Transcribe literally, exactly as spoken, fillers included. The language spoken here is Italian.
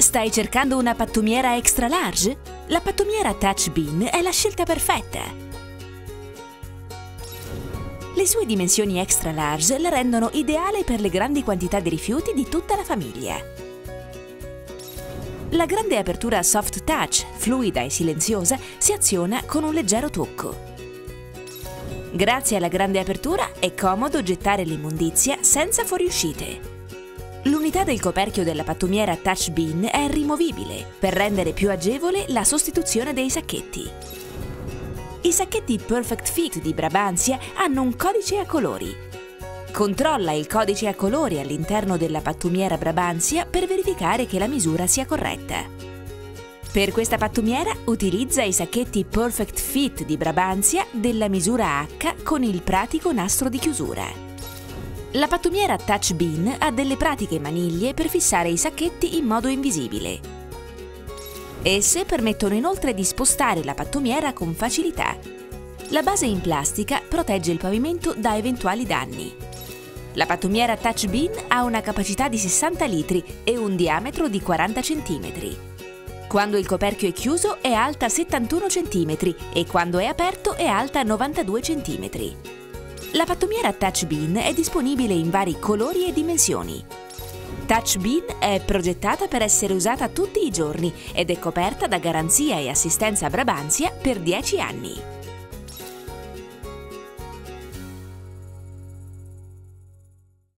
Stai cercando una pattumiera extra large? La pattumiera Touch Bin è la scelta perfetta. Le sue dimensioni extra large la rendono ideale per le grandi quantità di rifiuti di tutta la famiglia. La grande apertura Soft Touch, fluida e silenziosa, si aziona con un leggero tocco. Grazie alla grande apertura è comodo gettare l'immondizia senza fuoriuscite. L'unità del coperchio della pattumiera Touch Bin è rimovibile per rendere più agevole la sostituzione dei sacchetti. I sacchetti Perfect Fit di Brabantia hanno un codice a colori. Controlla il codice a colori all'interno della pattumiera Brabantia per verificare che la misura sia corretta. Per questa pattumiera utilizza i sacchetti Perfect Fit di Brabantia della misura H con il pratico nastro di chiusura. La pattumiera Touch Bin ha delle pratiche maniglie per fissare i sacchetti in modo invisibile. Esse permettono inoltre di spostare la pattumiera con facilità. La base in plastica protegge il pavimento da eventuali danni. La pattumiera Touch Bin ha una capacità di sessanta litri e un diametro di quaranta centimetri. Quando il coperchio è chiuso è alta settantuno centimetri e quando è aperto è alta novantadue centimetri. La pattumiera Touch Bin è disponibile in vari colori e dimensioni. Touch Bin è progettata per essere usata tutti i giorni ed è coperta da garanzia e assistenza Brabantia per dieci anni.